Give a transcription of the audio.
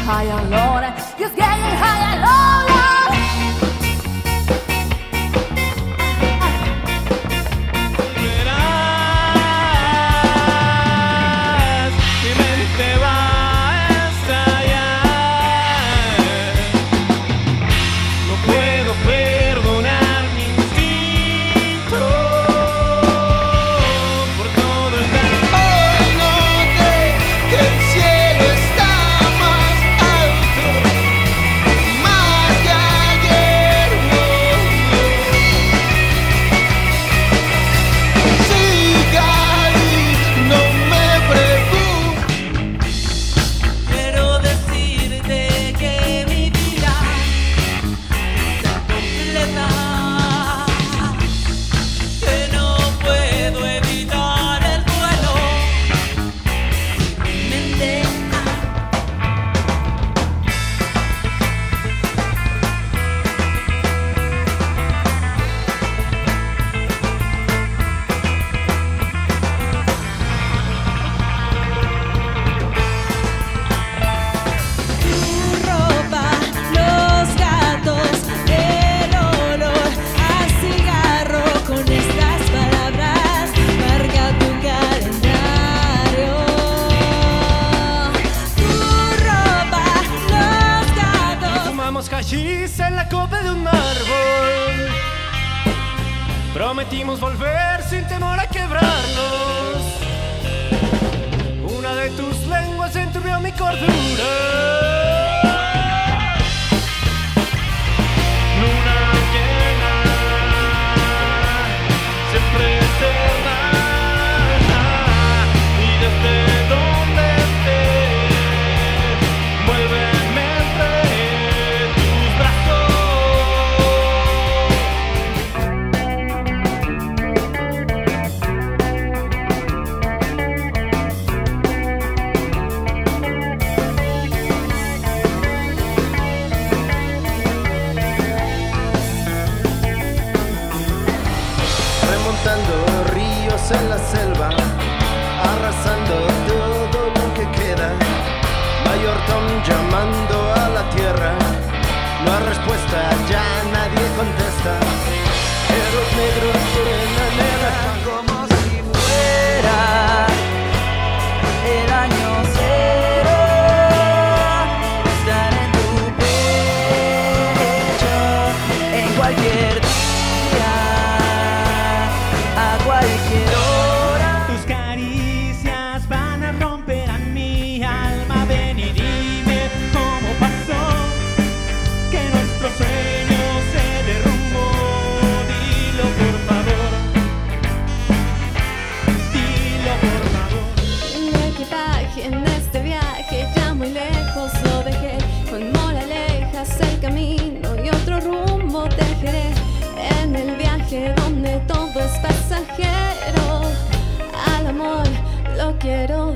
high and low, just getting high and low. Hachís en la copa de un árbol. Prometimos volver sin temor a quebrarnos. Una de tus lenguas enturbió mi cordura. Luna llena, siempre eterna, y desde donde estés, vuélveme entre tus brazos. Remontando ríos en la selva, arrasando todo lo que queda. Mayor Tom llamando a la tierra, no hay respuesta, ya nadie contesta. Los negros quieren la nera como si fuera El año cero, estar en tu pecho en cualquier día, a cualquier hora. Tus caricias van a romper a mi alma. Ven y dime cómo pasó que nuestro sueño se derrumbó. Dilo por favor, dilo por favor. Mi equipaje en este viaje ya muy lejos lo dejé, con moralejas el camino y otro rumbo tejeré. En el viaje donde todo es pasajero, al amor lo quiero